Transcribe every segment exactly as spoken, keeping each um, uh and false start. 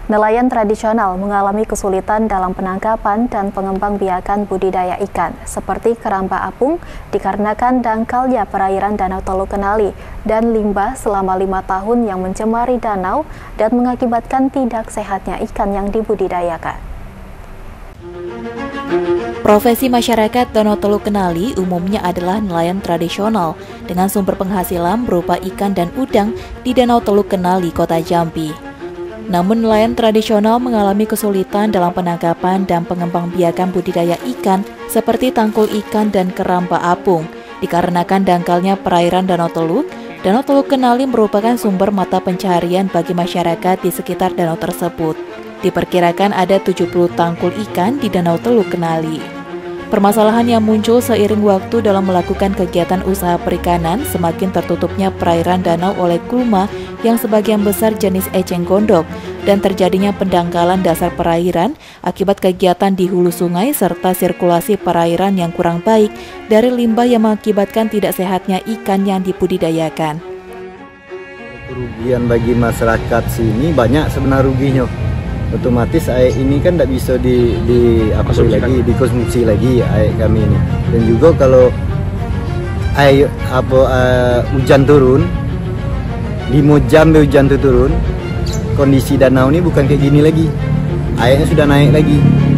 Nelayan tradisional mengalami kesulitan dalam penangkapan dan pengembangbiakan budidaya ikan, seperti keramba apung, dikarenakan dangkalnya perairan Danau Teluk Kenali dan limbah selama lima tahun yang mencemari danau dan mengakibatkan tidak sehatnya ikan yang dibudidayakan. Profesi masyarakat Danau Teluk Kenali umumnya adalah nelayan tradisional dengan sumber penghasilan berupa ikan dan udang di Danau Teluk Kenali, Kota Jambi. Namun nelayan tradisional mengalami kesulitan dalam penangkapan dan pengembangbiakan budidaya ikan seperti tangkul ikan dan keramba apung. Dikarenakan dangkalnya perairan Danau Teluk, Danau Teluk Kenali merupakan sumber mata pencaharian bagi masyarakat di sekitar danau tersebut. Diperkirakan ada tujuh puluh tangkul ikan di Danau Teluk Kenali. Permasalahan yang muncul seiring waktu dalam melakukan kegiatan usaha perikanan semakin tertutupnya perairan danau oleh gulma yang sebagian besar jenis eceng gondok dan terjadinya pendangkalan dasar perairan akibat kegiatan di hulu sungai serta sirkulasi perairan yang kurang baik dari limbah yang mengakibatkan tidak sehatnya ikan yang dibudidayakan. Kerugian bagi masyarakat sini banyak sebenarnya ruginya. Otomatis air ini kan tidak bisa di, di apa lagi dikonsumsi lagi air kami ini. Dan juga kalau air apa uh, hujan turun, lima jam hujan itu turun, kondisi danau ini bukan kayak gini lagi. Airnya sudah naik lagi.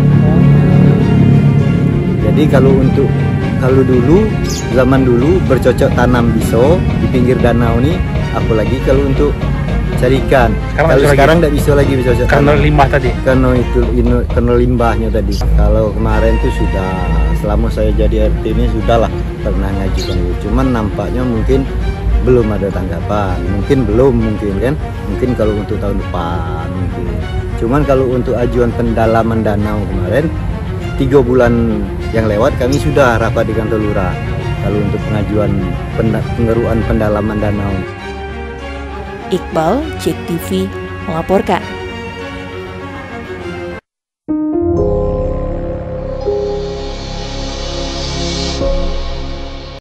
Jadi kalau untuk kalau dulu zaman dulu bercocok tanam bisa di pinggir danau ini, apalagi kalau untuk cari ikan. Sekarang kalau sekarang tidak bisa lagi bisa karena limbah tadi. Karena itu inu, karena limbahnya tadi. Kalau kemarin itu sudah selama saya jadi R T ini sudahlah pernah ngajukan itu. Cuman nampaknya mungkin belum ada tanggapan. Mungkin belum mungkin kan. Mungkin kalau untuk tahun depan mungkin. Cuman kalau untuk ajuan pendalaman danau kemarin tiga bulan yang lewat kami sudah rapat di kantor lurah. Kalau untuk pengajuan pengeruan pendalaman danau. Iqbal, Cek T V, melaporkan.